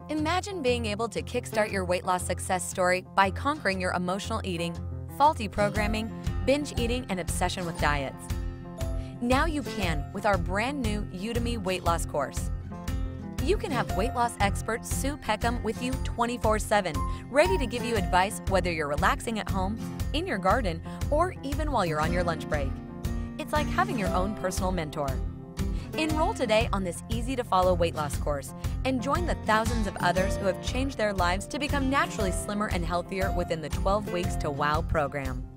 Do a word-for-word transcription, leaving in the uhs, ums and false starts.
Imagine being able to kickstart your weight loss success story by conquering your emotional eating, faulty programming, binge eating, and obsession with diets. Now you can with our brand new Udemy weight loss course. You can have weight loss expert Sue Peckham with you twenty-four seven, ready to give you advice whether you're relaxing at home, in your garden, or even while you're on your lunch break. It's like having your own personal mentor. Enroll today on this easy-to-follow weight loss course and join the thousands of others who have changed their lives to become naturally slimmer and healthier within the twelve weeks to wow program.